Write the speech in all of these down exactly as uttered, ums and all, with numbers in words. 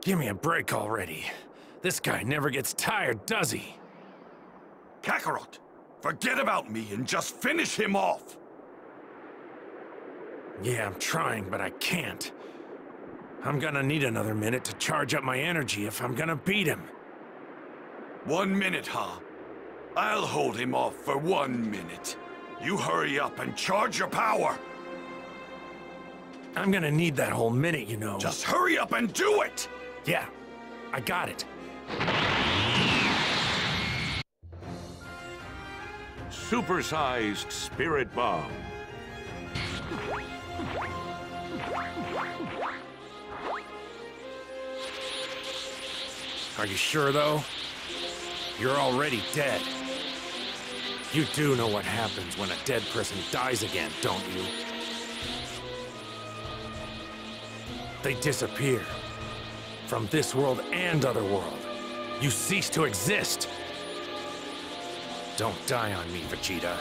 Give me a break already. This guy never gets tired, does he? Kakarot, forget about me and just finish him off! Yeah, I'm trying, but I can't. I'm gonna need another minute to charge up my energy if I'm gonna beat him. One minute, huh? I'll hold him off for one minute. You hurry up and charge your power! I'm gonna need that whole minute, you know. Just hurry up and do it! Yeah, I got it. Supersized Spirit Bomb. Are you sure, though? You're already dead. You do know what happens when a dead person dies again, don't you? They disappear. From this world and other world. You cease to exist. Don't die on me, Vegeta.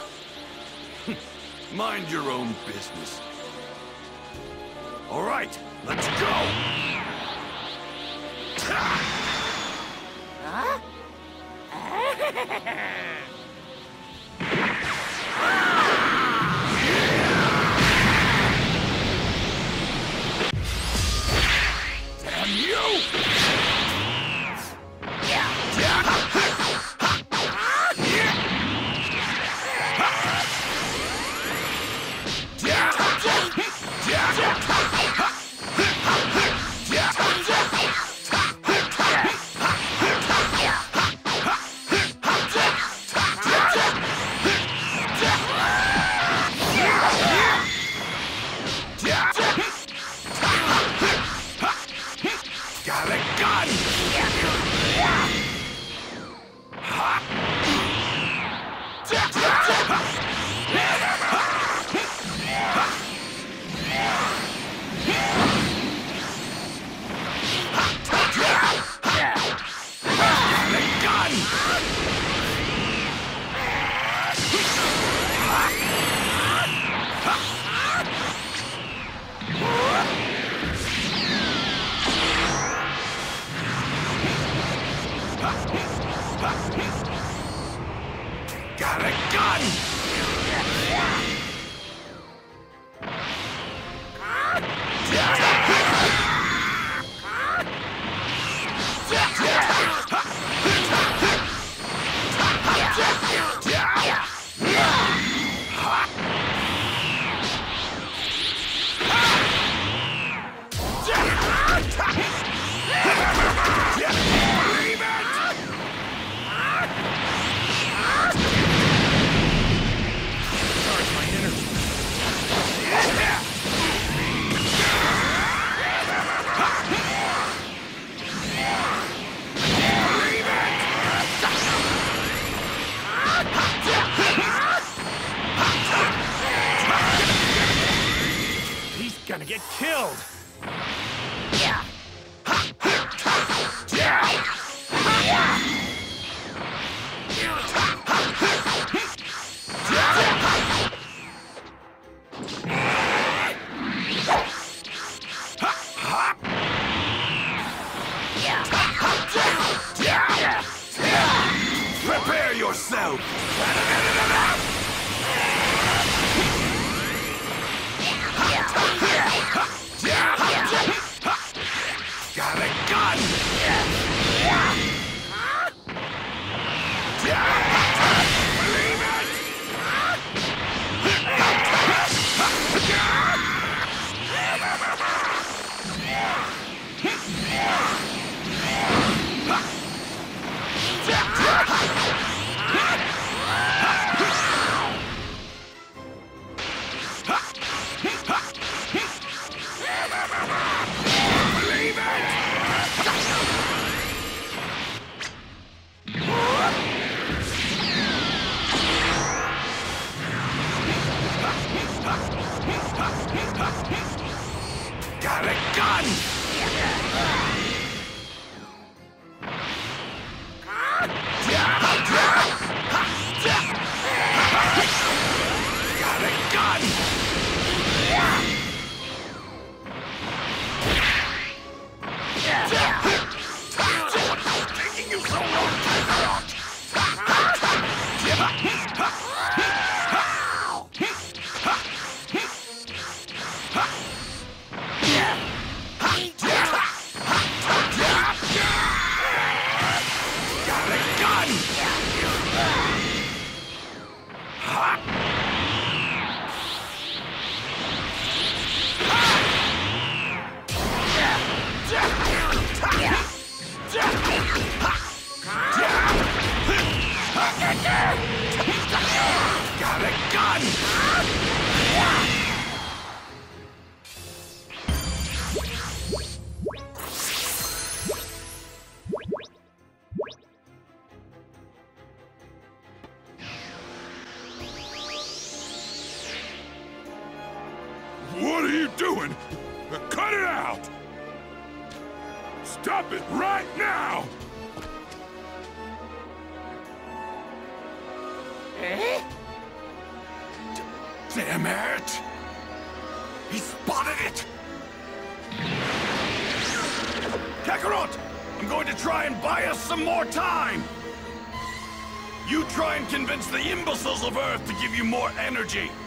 Mind your own business. All right, let's go! Huh? Damn you! Got a gun! Got a gun! Gonna get killed! Yeah. Prepare yourself! Got a gun! Believe it! Got a gun! What are you doing? Cut it out! Stop it right now! Eh? D- damn it! He spotted it! Kakarot! I'm going to try and buy us some more time! You try and convince the imbeciles of Earth to give you more energy!